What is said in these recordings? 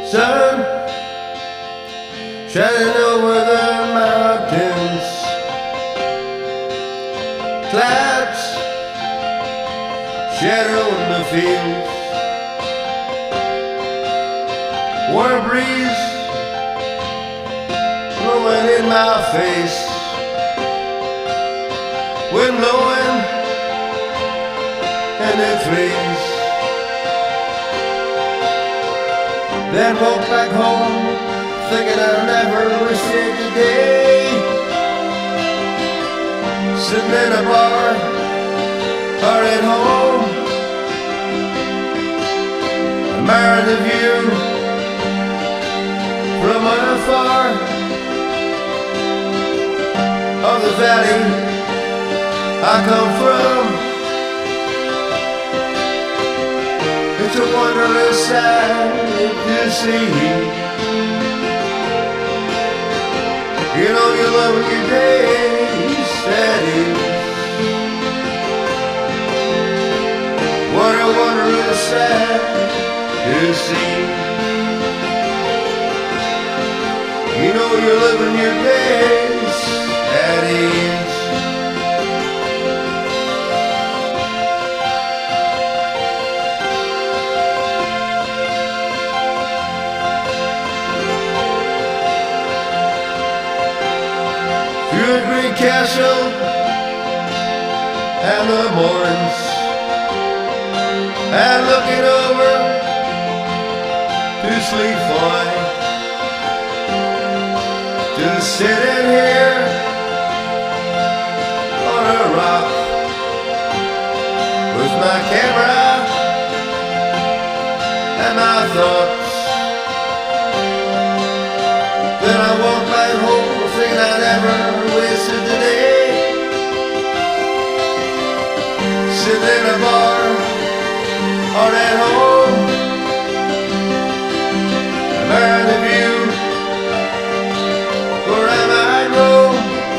Sun shining over the mountains, clouds shadowing the fields, warm breeze blowing in my face, wind blowing in the trees. Then walk back home, thinking I'll never wish it today. Sitting in a bar or at home, admiring the view from afar of the valley I come from. It's a wondrous sight to see. You know you're loving your days, that is. What a wondrous sight to see. You know you're living your days, that is. Through a great castle and the moorings, and looking over to sleep fine, just sitting here on a rock with my camera and my thoughts. Then I walk back home thinking I never wasted the day. Sitting in a bar or at home, admiring the view where I might roam.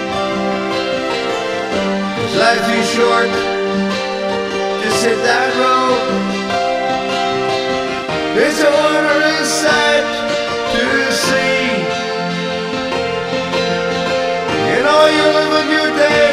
'Cause life's too short to sit that road. It's a wondrous sight to see. You know you're living your day.